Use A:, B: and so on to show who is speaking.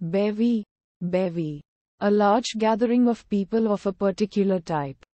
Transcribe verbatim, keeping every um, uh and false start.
A: Bevy. Bevy. A large gathering of people of a particular type.